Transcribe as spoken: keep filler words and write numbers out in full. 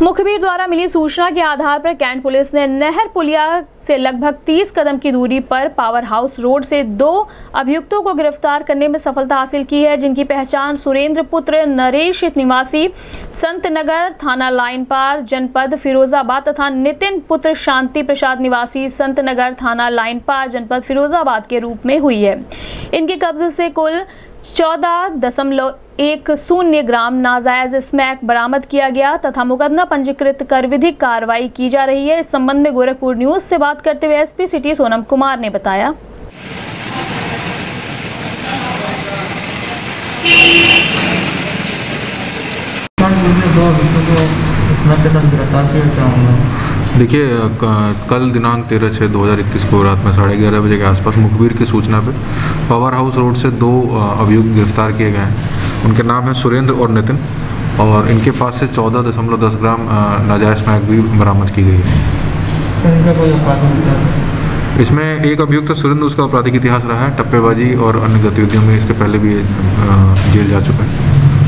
मुखबिर द्वारा मिली सूचना के आधार पर कैंट पुलिस ने नहर पुलिया से लगभग तीस कदम की दूरी पर पावर हाउस रोड से दो अभियुक्तों को गिरफ्तार करने में सफलता हासिल की है, जिनकी पहचान सुरेंद्र पुत्र नरेश निवासी संतनगर थाना लाइन पार जनपद फिरोजाबाद तथा नितिन पुत्र शांति प्रसाद निवासी संतनगर थाना लाइन पार जनपद फिरोजाबाद के रूप में हुई है। इनके कब्जे से कुल चौदह दशमलव एक शून्य ग्राम नाजायज स्मैक बरामद किया गया तथा मुकदमा पंजीकृत कर विधिक कार्रवाई की जा रही है। इस संबंध में गोरखपुर न्यूज से बात करते हुए एसपी सिटी सोनम कुमार ने बताया। देखिए, कल दिनांक तेरह छः दो हज़ार इक्कीस को रात में साढ़े ग्यारह बजे के आसपास मुखबिर की सूचना पे पावर हाउस रोड से दो अभियुक्त गिरफ्तार किए गए हैं। उनके नाम है सुरेंद्र और नितिन और इनके पास से चौदह दशमलव दस ग्राम नाजायज स्मैक भी बरामद की गई है। इसमें एक अभियुक्त सुरेंद्र, उसका आपराधिक इतिहास रहा है, टप्पेबाजी और अन्य गतिविधियों में इसके पहले भी जेल जा चुका है।